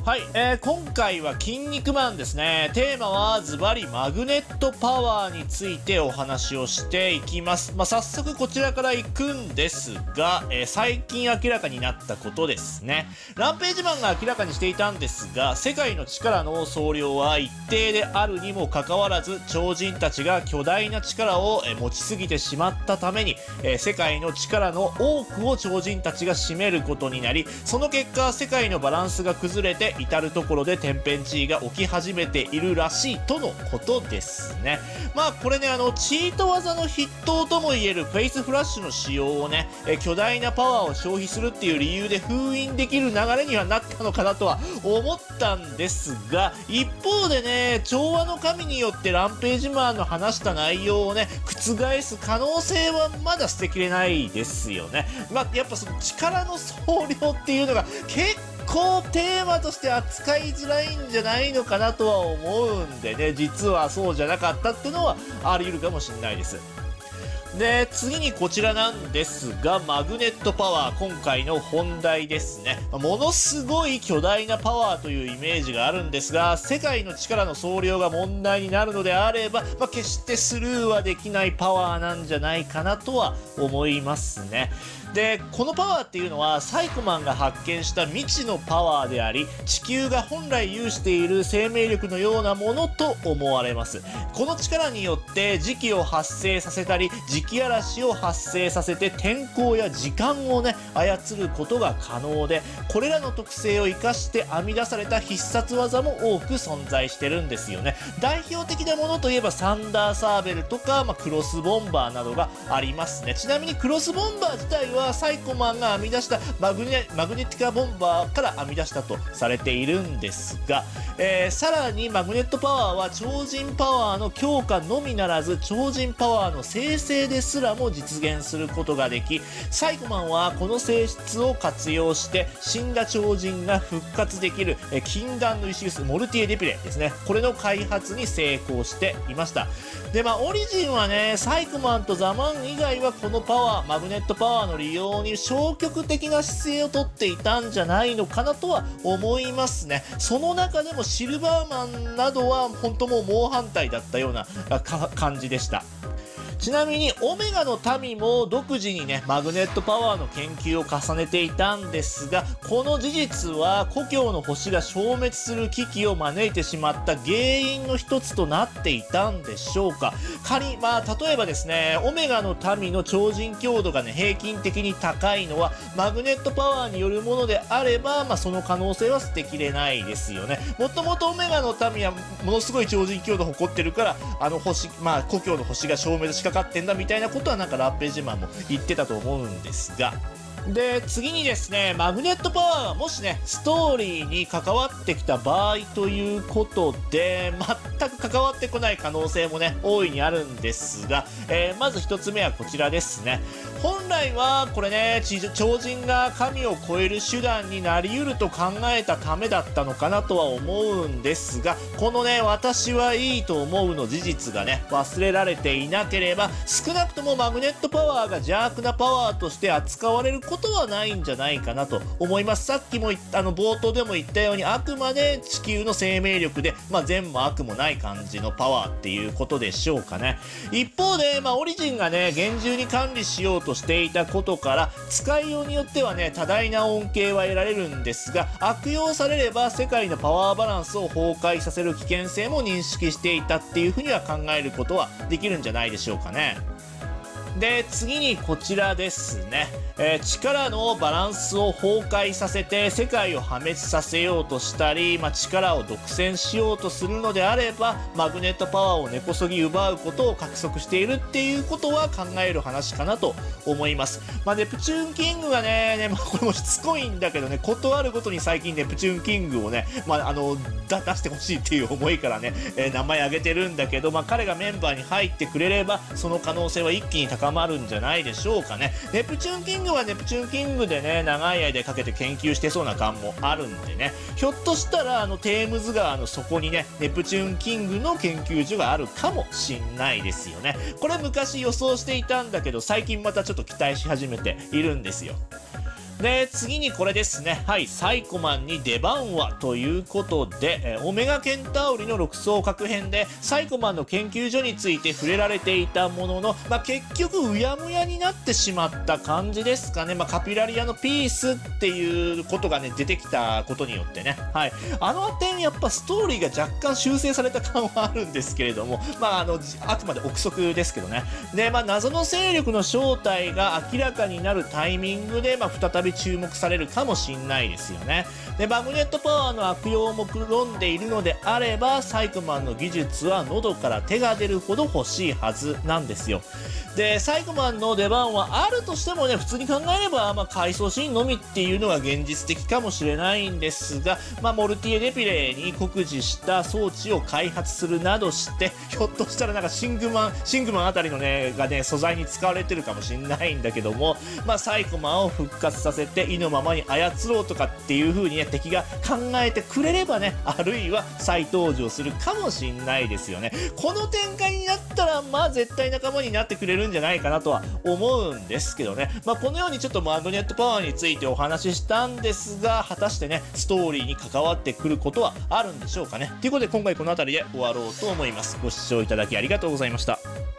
はい、今回は筋肉マンですね。テーマはズバリマグネットパワーについてお話をしていきます。早速こちらから行くんですが、最近明らかになったことですね。ランページマンが明らかにしていたんですが、世界の力の総量は一定であるにもかかわらず、超人たちが巨大な力を持ちすぎてしまったために、世界の力の多くを超人たちが占めることになり、その結果世界のバランスが崩れて至る所で天変地異が起き始めているらしいとのことですね。これね、チート技の筆頭ともいえるフェイスフラッシュの使用をね、巨大なパワーを消費するっていう理由で封印できる流れにはなったのかなとは思ったんですが、一方でね、調和の神によってランページマンの話した内容をね、覆す可能性はまだ捨てきれないですよね。やっぱその力の総量っていうのが結構テーマとして扱いづらいんじゃないのかなとは思うんでね、実はそうじゃなかったっていうのはあり得るかもしれないです。で、次にこちらなんですが、マグネットパワー、今回の本題ですね。ものすごい巨大なパワーというイメージがあるんですが、世界の力の総量が問題になるのであれば、決してスルーはできないパワーなんじゃないかなとは思いますね。で、このパワーっていうのはサイコマンが発見した未知のパワーであり、地球が本来有している生命力のようなものと思われます。この力によって磁気を発生させたり、磁気嵐を発生させて天候や時間をね、操ることが可能で、これらの特性を生かして編み出された必殺技も多く存在してるんですよね。代表的なものといえばサンダーサーベルとか、クロスボンバーなどがありますね。ちなみにクロスボンバー自体はサイコマンが編み出したマグネティカボンバーから編み出したとされているんですが、さらにマグネットパワーは超人パワーの強化のみならず、超人パワーの生成ですらも実現することができ、サイコマンはこの性質を活用して死んだ超人が復活できる禁断の石臼モルティエデピレですね、これの開発に成功していました。で、オリジンはね、サイコマンとザマン以外はこのパワー、マグネットパワーの利用に消極的な姿勢をとっていたんじゃないのかなとは思いますね。その中でもシルバーマンなどは本当もう猛反対だったような感じでした。ちなみにオメガの民も独自にね、マグネットパワーの研究を重ねていたんですが、この事実は故郷の星が消滅する危機を招いてしまった原因の一つとなっていたんでしょうか。仮、例えばですね、オメガの民の超人強度がね、平均的に高いのはマグネットパワーによるものであれば、その可能性は捨てきれないですよね。もともとオメガの民はものすごい超人強度を誇ってるから、星、故郷の星が消滅しかかってんだみたいなことはラッページマンも言ってたと思うんですが、で、次にですね、マグネットパワーがもしね、ストーリーに関わってきた場合ということで、全く関わってこない可能性もね、大いにあるんですが、まず一つ目はこちらですね。本来はこれね、超人が神を超える手段になり得ると考えたためだったのかなとは思うんですが、このね、私はいいと思うの事実がね、忘れられていなければ、少なくともマグネットパワーが邪悪なパワーとして扱われることはないんじゃないかなと思います。さっきも冒頭でも言ったように、あくまで地球の生命力で、善も悪もない感じのパワーっていうことでしょうかね。一方で、オリジンがね、厳重に管理しようとしていたことから、使いようによってはね、多大な恩恵は得られるんですが、悪用されれば世界のパワーバランスを崩壊させる危険性も認識していたっていうふうには考えることはできるんじゃないでしょうかね。で、次にこちらですね。力のバランスを崩壊させて世界を破滅させようとしたり、力を独占しようとするのであれば、マグネットパワーを根こそぎ奪うことを画策しているっていうことは考える話かなと思います。ネプチューンキングがね、これもしつこいんだけどね、ことあるごとに最近ネプチューンキングをね、出してほしいっていう思いからね、名前挙げてるんだけど、彼がメンバーに入ってくれれば、その可能性は一気に高まるんじゃないでしょうかね。ネプチューンキングはネプチューンキングでね、長い間かけて研究してそうな感もあるんでね、ひょっとしたらテームズ川の底にね、ネプチューンキングの研究所があるかもしんないですよね。これ昔予想していたんだけど、最近またちょっと期待し始めているんですよ。 で、次にこれですね。はい、サイコマンに出番はということで、オメガケンタウリの6層核編で、サイコマンの研究所について触れられていたものの、結局うやむやになってしまった感じですかね。カピラリアのピースっていうことがね、出てきたことによってね。はい。あの点、やっぱストーリーが若干修正された感はあるんですけれども、あくまで憶測ですけどね。で、謎の勢力の正体が明らかになるタイミングで、再び注目されるかもしんないですよね。で、マグネットパワーの悪用を目論んでいるのであれば、サイコマンの技術は喉から手が出るほど欲しいはずなんですよ。で、サイコマンの出番はあるとしてもね、普通に考えれば、回想シーンのみっていうのが現実的かもしれないんですが、モルティエ・デピレに酷似した装置を開発するなどして、ひょっとしたらなんかシングマンあたりのね、がね、素材に使われてるかもしれないんだけども、サイコマンを復活させて意のままに操ろうとかっていう風にね、敵が考えてくれればね、あるいは再登場するかもしんないですよね。この展開になったら、絶対仲間になってくれるんじゃないかなとは思うんですけどね。このようにちょっとマグネットパワーについてお話ししたんですが、果たしてね、ストーリーに関わってくることはあるんでしょうかね。ということで今回この辺りで終わろうと思います。ご視聴いただきありがとうございました。